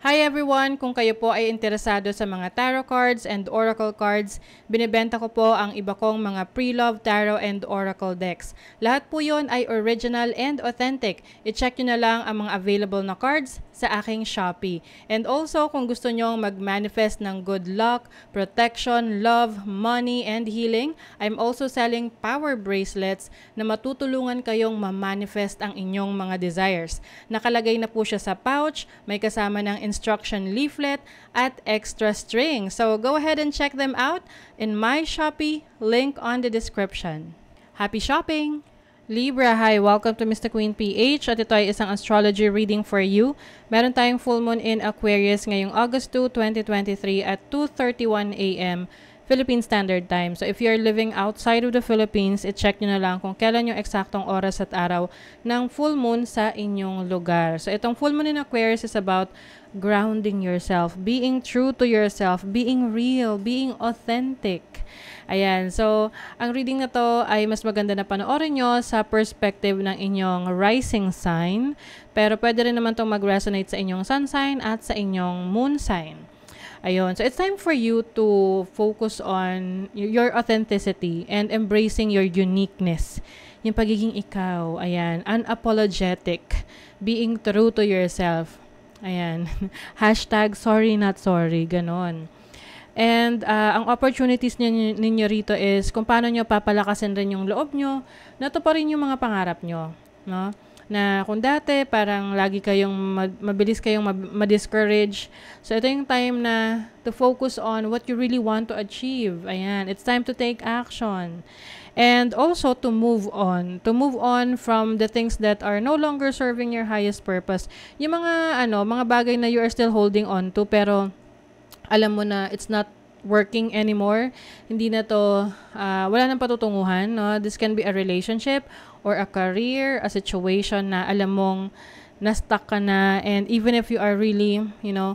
Hi everyone! Kung kayo po ay interesado sa mga tarot cards and oracle cards, binibenta ko po ang iba kong mga pre-love tarot and oracle decks. Lahat po yon ay original and authentic. I-check nyo na lang ang mga available na cards sa aking Shopee. And also, kung gusto nyong mag-manifest ng good luck, protection, love, money, and healing, I'm also selling power bracelets na matutulungan kayong ma-manifest ang inyong mga desires. Nakalagay na po siya sa pouch, may kasama ng instruction leaflet at extra string. So go ahead and check them out in my Shopee, link on the description. Happy shopping! Libra, hi! Welcome to Mr. Queen PH at ito ay isang astrology reading for you. Meron tayong full moon in Aquarius ngayong August 2, 2023 at 2:31 a.m. Philippine Standard Time. So if you're living outside of the Philippines, i-check nyo na lang kung kailan yung eksaktong oras at araw ng full moon sa inyong lugar. So itong full moon in Aquarius is about grounding yourself, being true to yourself, being real, being authentic. Ayan, so ang reading na to ay mas maganda na panoorin nyo sa perspective ng inyong rising sign, pero pwede rin naman itong mag-resonate sa inyong sun sign at sa inyong moon sign. Ayun, so it's time for you to focus on your authenticity and embracing your uniqueness. Yung pagiging ikaw, ayan, unapologetic, being true to yourself. Ayan, hashtag sorry not sorry, ganon. And ang opportunities ninyo rito is kung paano nyo papalakasin rin yung loob nyo, natuparin yung mga pangarap nyo, no? Na kung dati parang lagi kayong mabilis kayong ma-discourage. So ito yung time na to focus on what you really want to achieve. Ayan, it's time to take action. And also to move on from the things that are no longer serving your highest purpose. Yung mga bagay na you are still holding on to pero alam mo na it's not working anymore, hindi na to, wala nang patutunguhan, no? This can be a relationship or a career, a situation na alam mong na-stuck ka na, and even if you are really,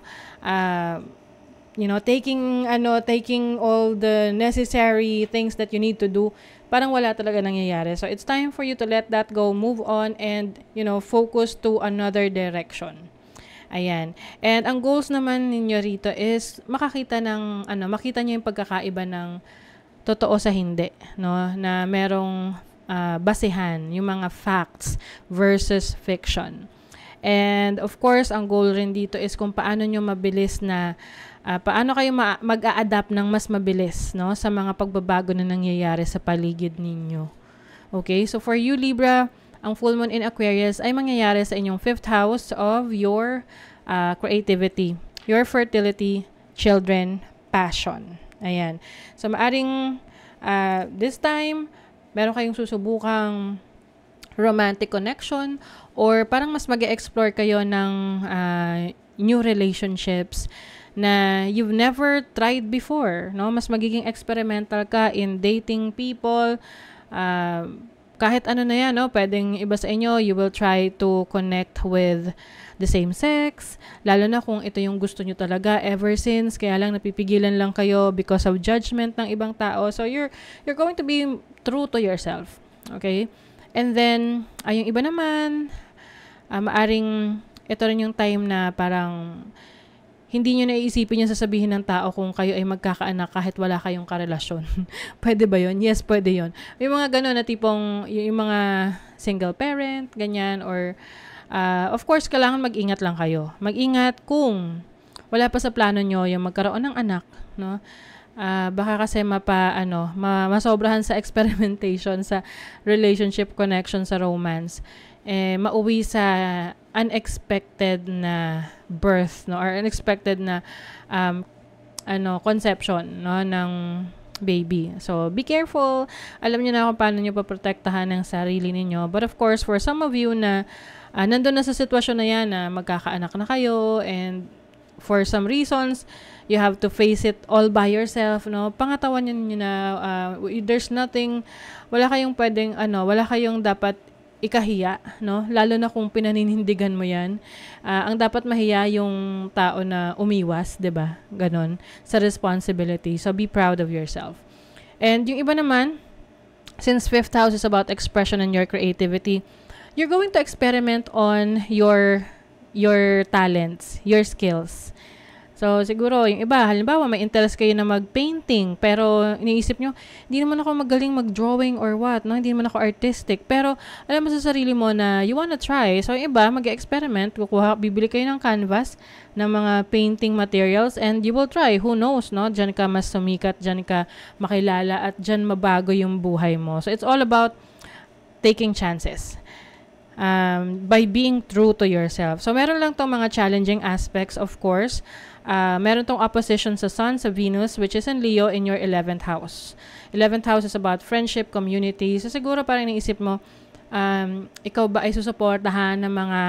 taking all the necessary things that you need to do, parang wala talaga nangyayari. So it's time for you to let that go, move on, and, focus to another direction. Ayan. And ang goals naman ninyo rito is makita nyo yung pagkakaiba ng totoo sa hindi, no? Na merong basehan, yung mga facts versus fiction. And of course, ang goal rin dito is kung paano nyo mabilis na paano kayo mag-a-adapt ng mas mabilis, no, sa mga pagbabago na nangyayari sa paligid ninyo. Okay? So for you, Libra, ang full moon in Aquarius ay mangyayari sa inyong 5th house of your creativity, your fertility, children, passion. Ayan. So maaring this time, meron kayong susubukang romantic connection or parang mas mag-explore kayo ng new relationships na you've never tried before, no? Mas magiging experimental ka in dating people, kahit ano na yan, no? Pwedeng iba sa inyo, you will try to connect with the same sex, lalo na kung ito yung gusto nyo talaga ever since, kaya lang napipigilan lang kayo because of judgment ng ibang tao. So you're going to be true to yourself. Okay? And then, yung iba naman, maaring ito rin yung time na parang hindi nyo naiisipin yung sasabihin ng tao kung kayo ay magkakaanak kahit wala kayong karelasyon. Pwede ba yun? Yes, pwede yun. Yung mga gano'n na tipong, yung mga single parent, ganyan, or of course, kailangan mag-ingat lang kayo. Mag-ingat kung wala pa sa plano nyo yung magkaroon ng anak, no? Baka kasi masobrahan sa experimentation, sa relationship connection, sa romance. Mauwi sa unexpected na birth, no, or unexpected na conception, no, ng baby. So be careful. Alam niyo na kung paano niyo paprotektahan ang sarili niyo. But of course, for some of you na nandun na sa sitwasyon na yan na magkakaanak na kayo, and for some reasons you have to face it all by yourself, no, pangatawan niyo na there's nothing, wala kayong dapat ikahiya, no? Lalo na kung pinaninindigan mo yan. Ang dapat mahiya yung tao na umiwas, 'di ba? Ganon, sa responsibility. So, be proud of yourself. And yung iba naman, since 5th house is about expression and your creativity, you're going to experiment on your your talents, your skills. So, siguro, yung iba, halimbawa, may interest kayo na mag-painting, pero iniisip nyo, hindi naman ako magaling mag-drawing or what, no? Hindi naman ako artistic. Pero, alam mo sa sarili mo na you wanna try. So, yung iba, mag-experiment, bibili kayo ng canvas, ng mga painting materials, and you will try. Who knows, no? Diyan ka mas sumikat, diyan ka makilala, at diyan mabago yung buhay mo. So, it's all about taking chances. By being true to yourself. So, meron lang tong mga challenging aspects, of course. Meron tong opposition sa Sun, sa Venus, which is in Leo in your 11th house. 11th house is about friendship, community. So, siguro parang naisip mo, ikaw ba ay susuportahan ng mga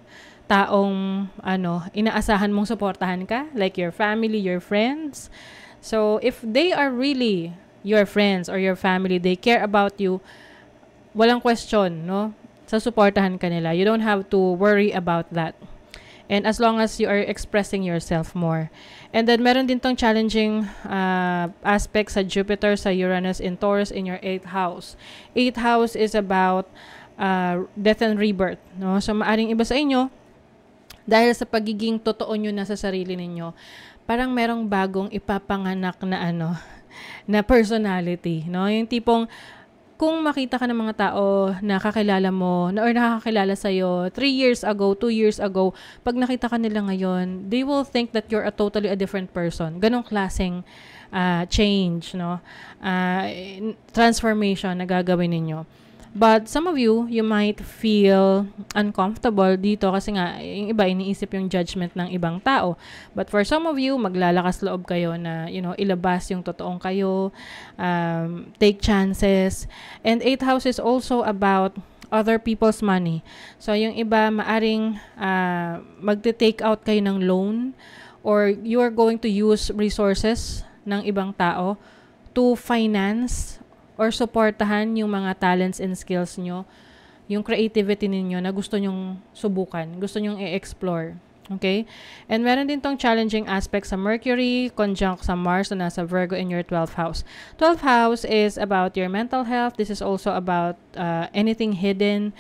taong, inaasahan mong suportahan ka? Like your family, your friends? So, if they are really your friends or your family, they care about you, walang question, no? Susuportahan ka nila. You don't have to worry about that. And as long as you are expressing yourself more. And then, meron din tong challenging aspects sa Jupiter, sa Uranus, in Taurus, in your 8th house. 8th house is about death and rebirth. No? So, maaring iba sa inyo, dahil sa pagiging totoo nyo na sa sarili ninyo, parang merong bagong ipapanganak na na personality. No? Yung tipong, kung makita ka ng mga tao na kakilala mo, or nakakakilala sa'yo 3 years ago, 2 years ago, pag nakita ka nila ngayon, they will think that you're a totally a different person. Ganong klaseng change, no? Transformation na gagawin ninyo. But some of you might feel uncomfortable dito kasi nga, yung iba, iniisip yung judgment ng ibang tao. But for some of you, maglalakas loob kayo na, ilabas yung totoong kayo, take chances. And 8th house is also about other people's money. So, yung iba, maaring magte-take out kayo ng loan or you are going to use resources ng ibang tao to finance or supportahan yung mga talents and skills nyo, yung creativity ninyo na gusto nyong subukan, gusto nyong i-explore. Okay? And meron din tong challenging aspect sa Mercury, conjunct sa Mars na nasa Virgo in your 12th house. 12th house is about your mental health. This is also about anything hidden.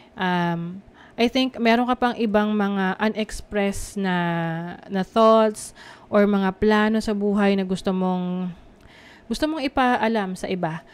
I think meron ka pang ibang mga unexpressed na thoughts or mga plano sa buhay na gusto mong ipaalam sa iba.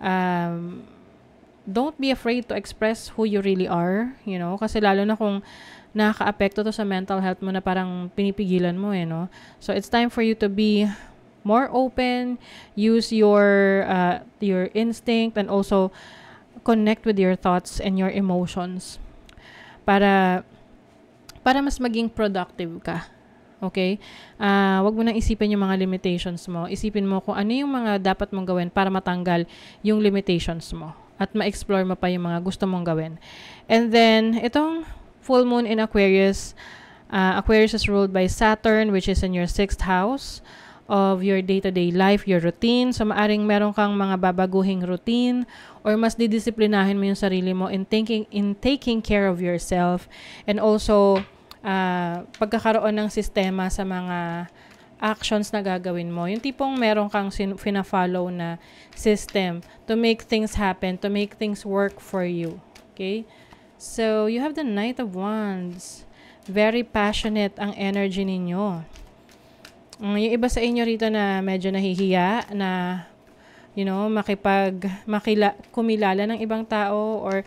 Don't be afraid to express who you really are, kasi lalo na kung nakaka-apekto to sa mental health mo na parang pinipigilan mo, no? So, it's time for you to be more open, use your instinct, and also connect with your thoughts and your emotions para mas maging productive ka. Okay? Wag mo nang isipin yung mga limitations mo. Isipin mo kung ano yung mga dapat mong gawin para matanggal yung limitations mo at ma-explore mo pa yung mga gusto mong gawin. And then, itong full moon in Aquarius, Aquarius is ruled by Saturn, which is in your 6th house of your day-to-day life, your routine. So, maaring meron kang mga babaguhing routine or mas didisiplinahin mo yung sarili mo in taking care of yourself, and also pagkakaroon ng sistema sa mga actions na gagawin mo. Yung tipong meron kang fina-follow na system to make things happen, to make things work for you. Okay? So, you have the Knight of Wands. Very passionate ang energy ninyo. Yung iba sa inyo rito na medyo nahihiya na kumilala ng ibang tao or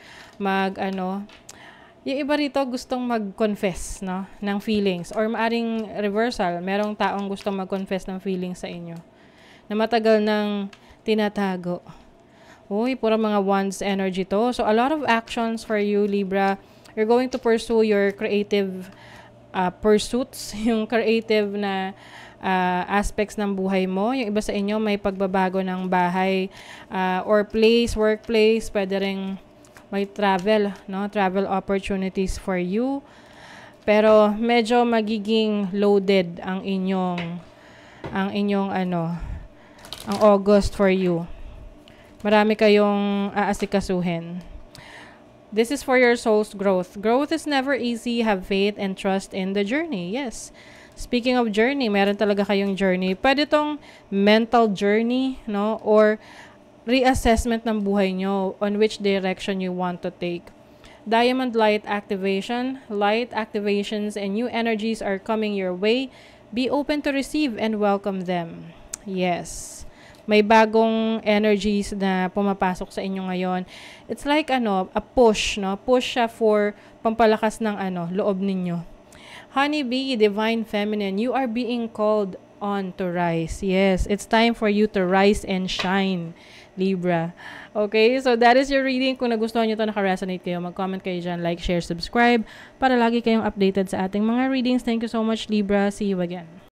yung iba rito gustong mag-confess, no, ng feelings, or maaring reversal, merong taong gustong mag-confess ng feelings sa inyo na matagal nang tinatago. Uy, puro mga Wands energy to. So, a lot of actions for you, Libra. You're going to pursue your creative pursuits, yung creative na aspects ng buhay mo. Yung iba sa inyo may pagbabago ng bahay or place, workplace, pwede ring may travel, no? Travel opportunities for you. Pero medyo magiging loaded ang August for you. Marami kayong aasikasuhin. This is for your soul's growth. Growth is never easy. Have faith and trust in the journey. Yes. Speaking of journey, meron talaga kayong journey. Pwede tong mental journey, no? Or reassessment ng buhay nyo on which direction you want to take. Diamond light activation. Light activations and new energies are coming your way. Be open to receive and welcome them. Yes. May bagong energies na pumapasok sa inyo ngayon. It's like a push, no? Push siya for pampalakas ng loob ninyo. Honeybee, divine feminine, you are being called on to rise. Yes, it's time for you to rise and shine, Libra. Okay, so that is your reading. Kung nagustuhan nyo ito, naka-resonate kayo, mag-comment kayo dyan, like, share, subscribe, para lagi kayong updated sa ating mga readings. Thank you so much, Libra. See you again.